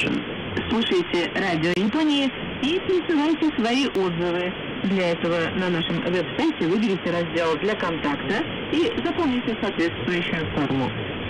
Corporation. Слушайте радио Японии и присылайте свои отзывы. Для этого на нашем веб-сайте выберите раздел «Для контакта» и заполните соответствующую форму.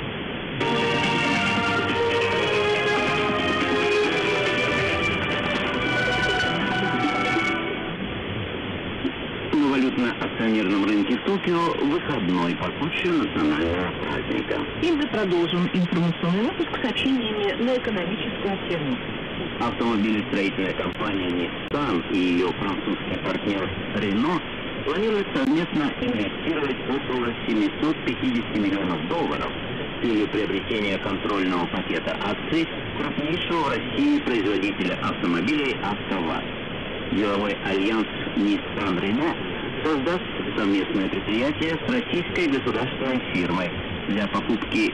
На валютно-акционерном рынке Токио выходной по случаю национального праздника. И мы продолжим информационный выпуск сообщениями на экономическую тему. Автомобилестроительная компания Nissan и ее французский партнер Renault планируют совместно инвестировать около 750 миллионов долларов с целью приобретения контрольного пакета акций крупнейшего в России производителя автомобилей АвтоВАЗ. Деловой альянс Nissan-Renault создаст совместное предприятие с российской государственной фирмой для покупки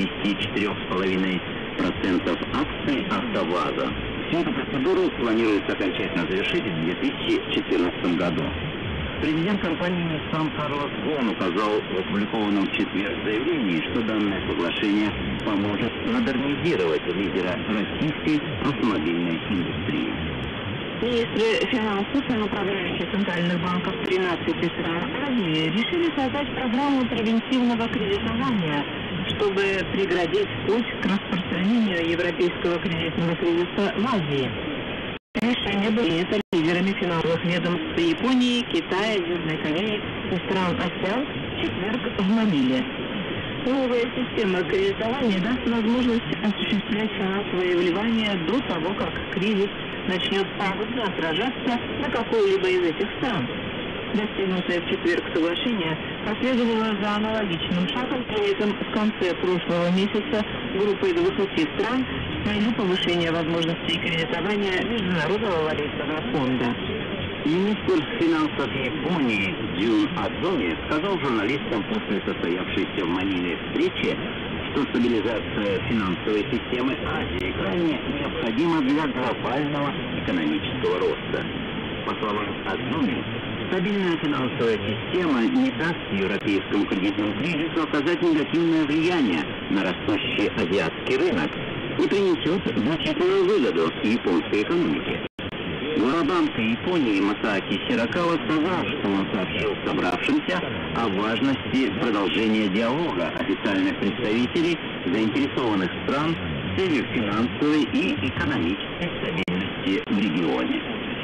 74,5% акций АвтоВАЗа. Всю эту процедуру планируется окончательно завершить в 2014 году. Президент компании Nissan Карлос Гон указал в опубликованном в четверг заявлении, что данное соглашение поможет модернизировать лидера российской автомобильной индустрии. Министры финансов и управляющие центральных банков 13 стран Азии решили создать программу превентивного кредитования, чтобы преградить путь к распространению европейского кредитного кризиса в Азии. Решение было принято лидерами финансовых ведомств Японии, Китая, Южной Кореи и стран АСЕАН в четверг в Маниле. Новая система кредитования даст возможность осуществлять финансовые вливания до того, как кризис начнет пагубно отражаться на какой-либо из этих стран. Достигнутое в четверг соглашение последовало за аналогичным шагом, принятым в конце прошлого месяца группой 20 стран с целью повышения возможностей кредитования Международного валютного фонда. Министр финансов Японии Джун Адзоми сказал журналистам после состоявшейся в Маниле встречи, что стабилизация финансовой системы Азии крайне необходима для глобального экономического роста. По словам Адзоми, стабильная финансовая система не даст европейскому кредитному кризису оказать негативное влияние на растущий азиатский рынок и принесет значительную выгоду японской экономике. Глава Банка Японии Масааки Сиракава сказал, что он сообщил собравшимся о важности продолжения диалога официальных представителей заинтересованных стран с целью финансовой и экономической стабильности в регионе.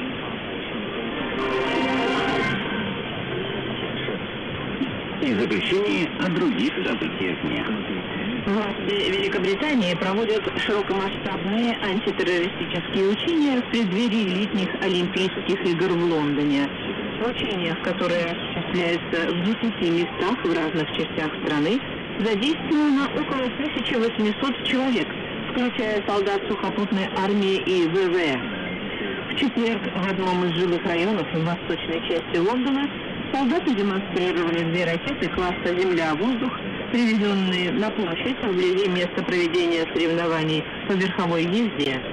И в заключение о других событиях дня. Власти Великобритании проводят широкомасштабные антитеррористические учения в преддверии летних Олимпийских игр в Лондоне. В учениях, которые осуществляются в 10 местах в разных частях страны, задействовано около 1800 человек, включая солдат сухопутной армии и ВВС. В четверг в одном из жилых районов в восточной части Лондона солдаты демонстрировали 2 ракеты класса «Земля-воздух», привезенные на площадь вблизи места проведения соревнований по верховой езде.